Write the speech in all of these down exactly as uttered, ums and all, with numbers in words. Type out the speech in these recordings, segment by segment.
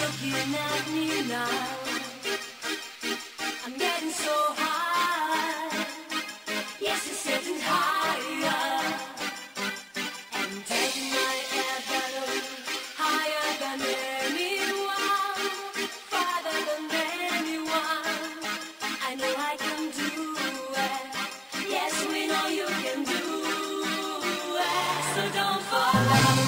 looking at me now. I'm getting so high. Yes, it's getting higher. And taking my air balloon higher than anyone, farther than anyone. I know I can do it. Yes, we know you can do it. So don't fall out.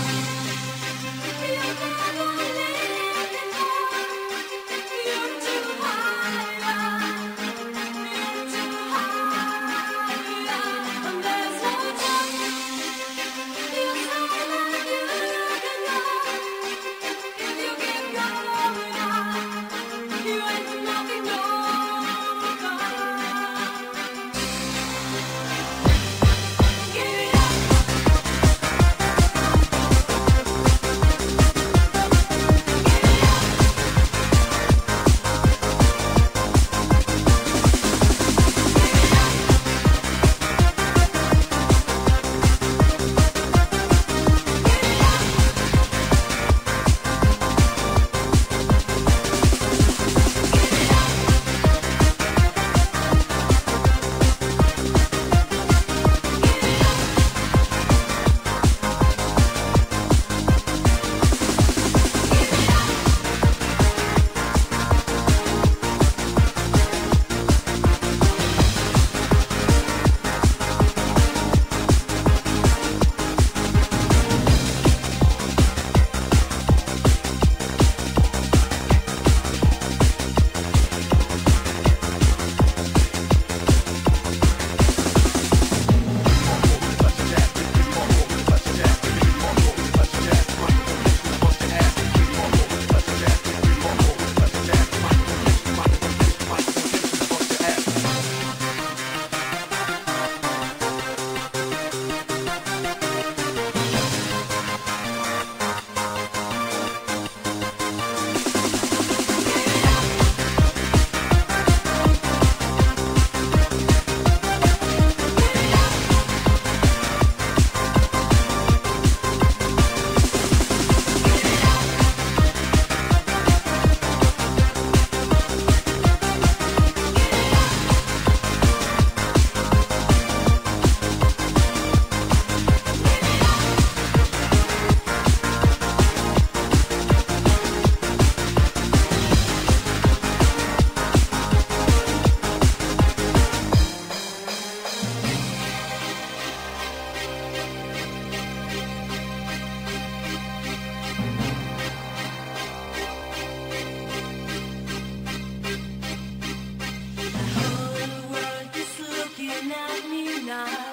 Now